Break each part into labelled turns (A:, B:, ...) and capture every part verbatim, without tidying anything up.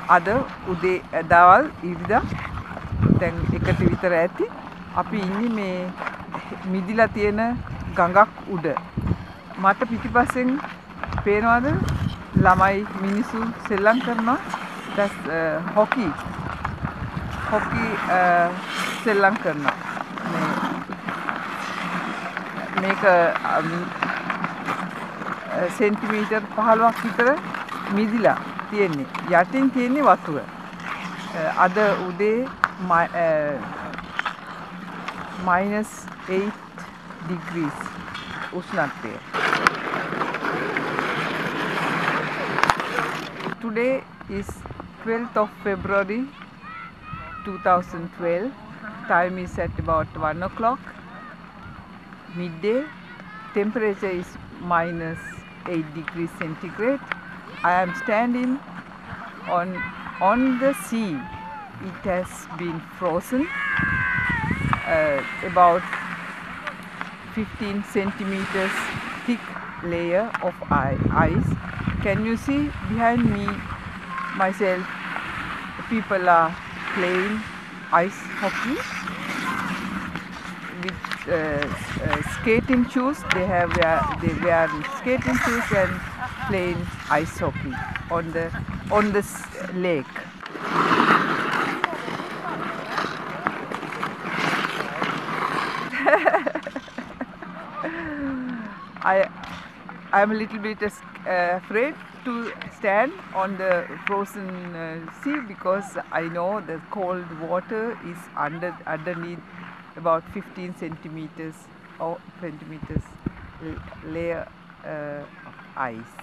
A: අද උදේ දවල් ඉරිදා දැන් එකට විතර ඇති අපි ඉන්නේ මේ මිදිලා තියෙන ගඟක් උඩ. මට පිටිපස්සෙන් පේනවාද ළමයි මිනිස්සු සෙල්ලම් කරනවා. that's uh, hockey hockey uh, සෙල්ලම් කරනවා. මේ මේක සෙන්ටිමීටර් පහළොවක් විතර මිදිලා තියෙන්නේ. යටින් තියෙන්නේ වතුර. අද උදේ minus eight degrees උෂ්ණත්වය. Today is twelfth of February two thousand twelve. Time is at about one o'clock midday. Temperature is minus eight degrees centigrade. I am standing on on the sea. It has been frozen uh, about fifteen centimeters thick layer of ice. Can you see behind me myself? People are playing ice hockey with uh, uh, skating shoes. They have wear, they wear skating shoes and playing ice hockey on the on the lake. I I am a little bit uh, afraid to stand on the frozen uh, sea because I know the cold water is under underneath about fifteen centimeters or centimeters layer uh, of ice.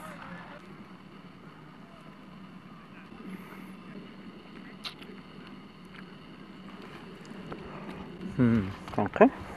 B: Hmm. Okay.